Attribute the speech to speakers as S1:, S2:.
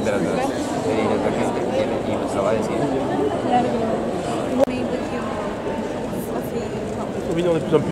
S1: De las dos. Y yo creo que y lo estaba diciendo.
S2: Claro.
S3: Au final, on est de plus en plus